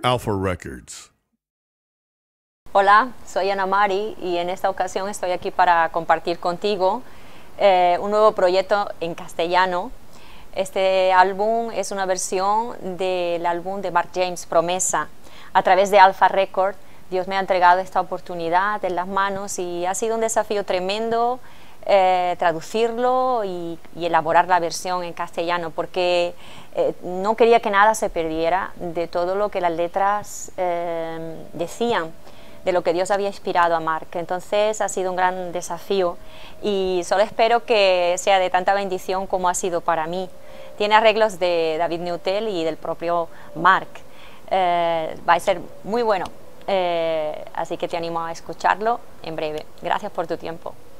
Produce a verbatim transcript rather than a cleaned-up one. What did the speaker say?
Alpha Records. Hola, soy Ana Mari y en esta ocasión estoy aquí para compartir contigo eh, un nuevo proyecto en castellano. Este álbum es una versión del álbum de Mark James, Promesa. A través de Alpha Records, Dios me ha entregado esta oportunidad en las manos y ha sido un desafío tremendo eh, traducirlo y, y elaborar la versión en castellano, porque eh, no quería que nada se perdiera de todo lo que las letras eh, decían, de lo que Dios había inspirado a Mark. Entonces ha sido un gran desafío y solo espero que sea de tanta bendición como ha sido para mí. Tiene arreglos de David Neutel y del propio Mark. Eh, va a ser muy bueno, eh, así que te animo a escucharlo en breve. Gracias por tu tiempo.